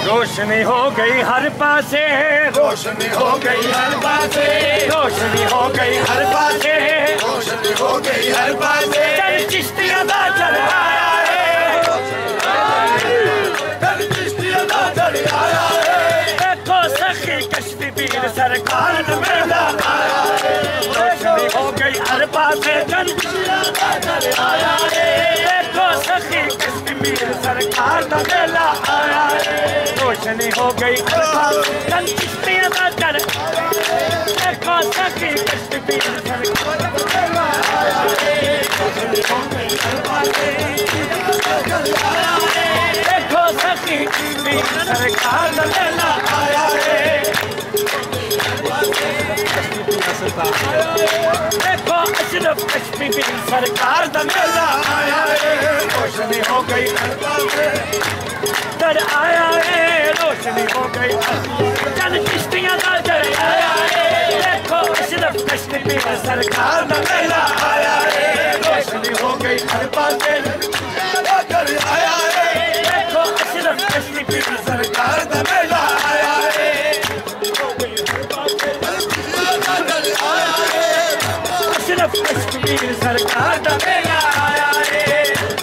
रोशनी हो गई हर पासे, रोशनी हो गई हर पासे, रोशनी हो गई हर पासे, रोशनी हो गई हर पासे। चल चिश्तिया दा चल आया है, चल चिश्तिया दा चल आया है। देखो सखी कश्ती पीर सरकार दा मेला आया है। रोशनी हो गई हर पासे, चल चिश्तिया दा चल आया है। देखो सखी कश्ती पीर सरकार दा मेला आया है। रोशनी हो गई हर पासे, चल चिश्तिया दा चल आया है। देखो सखी कश्ती पीर सरकार दा मेला आया है। रोशनी हो गई हर पासे, देखो सखी पीर सरकार दा मेला आया है। देखो अशरफ कश्ती पीर सरकार दा मेला आया है। रोशनी हो गई हर पासे, चल आया है। रोशनी हो गई चल चिश्तियां दा चल आया है। देखो अशरफ कश्ती पीर सरकार दा मेला आया है। रोशनी हो गई हर पासे, चल आया है। देखो अशरफ कश्ती पीर सरकार दा मेला आया है। अशरफ कश्ती पीर सरकार दा मेला आया है।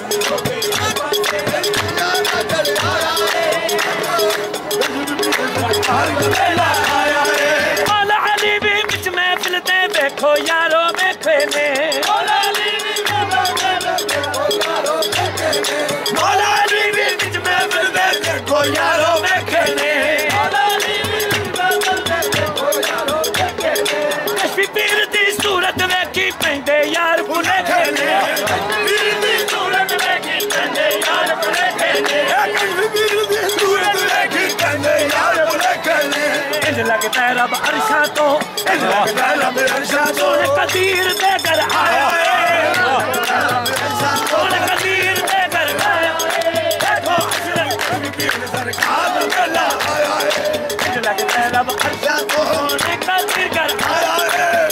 मौला अली भी बिच महफिल ते देखो यारो बैठे ने। मौला अली भी बिच महफिल ते देखो यारो बैठे ने। कश्ती पीर दी सूरत वेखी पैंदे यार भुलेखे ने। पीर दी सूरत वेखी पैंदे यार भुलेखे ने। इंज लगता है रब अरशा तो, इंज लगता है रब अरशा तो कदीर दे कर आया है। कदीर दे कर आया है। देखो अशरफ कश्ती पीर सरकार दा मेला आया है। इंज लगता है रब अरशा तो कदीर कर आया है।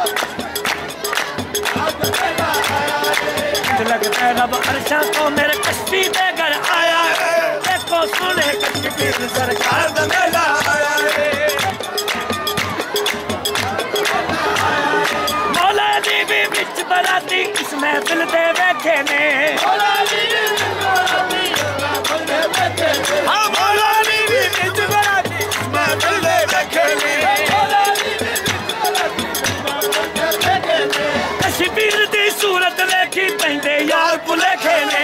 इंज लगता है रब अरशा तो मेरे कश्ती दे कर आया है। देखो सोने कश्ती पीर सरकार दा मेला आया है। मौला अली भी बिच बराती इस महफिल दे बैठे ने। मौला अली भी बिच बराती इस महफिल दे बैठे ने। कश्ती पीर दी सूरत वेखी पैंदे यार भुलेखे ने।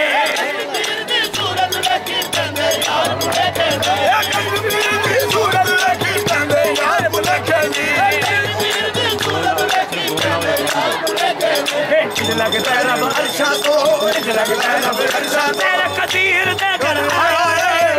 लगता है रब अरशा तो, लगता है रब अरशा तेरा कदीर दे कर आया है।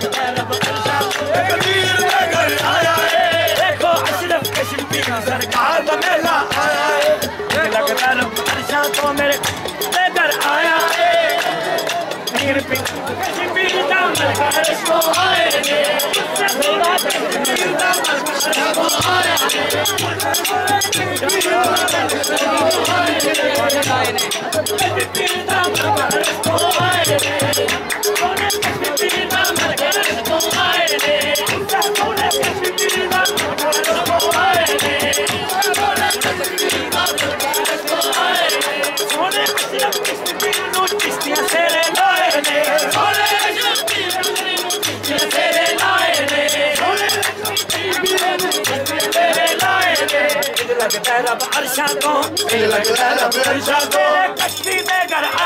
कदीर दे कर आया है। देखो अशरफ कश्ती पीर सरकार दा मेला आया है। लगता है रब अरशा तो मेरे दे कर आया है। पीर कश्ती पीर दा मरकज को आए ने। पीर दा मरकज को आया है। लगता है रब अरशा तो, लगता है रब अरशा तो कश्ती दे कर